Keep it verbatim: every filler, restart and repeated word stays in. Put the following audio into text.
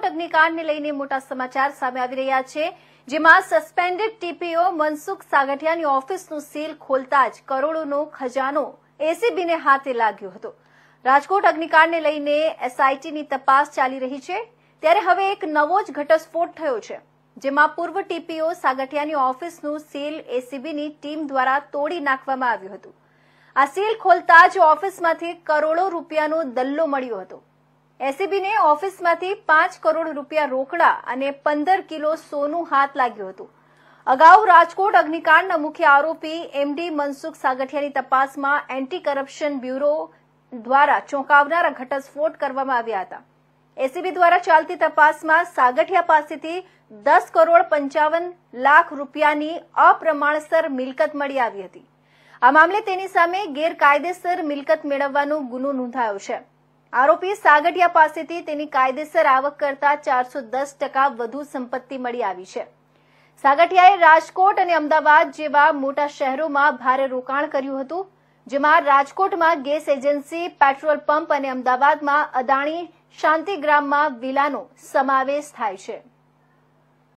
રાજકોટ અગ્નિકાંડને લઈને મોટા સમાચાર સામે આવી રહ્યા છે, જેમાં સસ્પેન્ડેડ ટીપીઓ મનસુખ સાગઠિયાની ઓફિસનું સીલ ખોલતા જ કરોડોનો ખજાનો એસીબીને હાથે લાગ્યો હતો। રાજકોટ અગ્નિકાંડને લઈને એસઆઈટીની તપાસ ચાલી રહી છે, ત્યારે હવે એક નવો જ ઘટસ્ફોટ થયો છે, જેમાં પૂર્વ ટીપીઓ સાગઠિયાની ઓફિસનું સીલ એસીબીની ટીમ દ્વારા તોડી નાખવામાં આવ્યું હતું। આ સીલ ખોલતા જ ઓફિસમાંથી કરોડો રૂપિયાનો દલ્લો મળ્યો હતો। એસીબીને ઓફિસમાંથી પાંચ કરોડ રૂપિયા રોકડા અને પંદર કિલો સોનું હાથ લાગ્યું હતું। અગાઉ રાજકોટ અગ્નિકાંડના મુખ્ય આરોપી એમડી મનસુખ સાગઠિયાની તપાસમાં એન્ટી કરપ્શન બ્યુરો દ્વારા ચોંકાવનારા ઘટસ્ફોટ કરવામાં આવ્યા હતા। એસીબી દ્વારા ચાલતી તપાસમાં સાગઠિયા પાસેથી દસ કરોડ પંચાવન લાખ રૂપિયાની અપ્રમાણસર મિલકત મળી આવી હતી। આ મામલે તેની સામે ગેરકાયદેસર મિલકત મેળવવાનો ગુનો નોંધાયો છે। આરોપી સાગઠિયા પાસેથી તેની કાયદેસર આવક કરતા ચારસો દસ ટકા વધુ સંપત્તિ મળી આવી છે। સાગઠિયાએ રાજકોટ અને અમદાવાદ જેવા મોટા શહેરોમાં ભારે રોકાણ કર્યું હતું, જેમાં રાજકોટમાં ગેસ એજન્સી, પેટ્રોલ પંપ અને અમદાવાદમાં અદાણી શાંતિગ્રામમાં વિલાનો સમાવેશ થાય છે।